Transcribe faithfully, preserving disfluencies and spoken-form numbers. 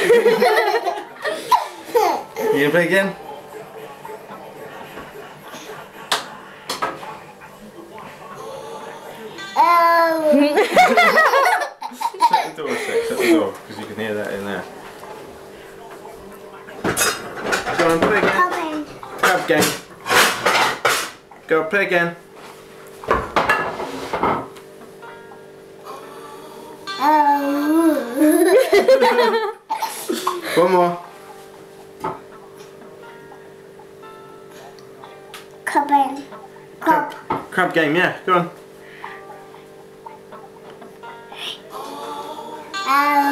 You gonna play again? Oh. Shut the door, Six. Shut the door, because you can hear that in there. Go on, play again. Crab game. Go, play again. Oh. One more. Crab in. Crab. Crab, crab game, yeah. Go on. Oh.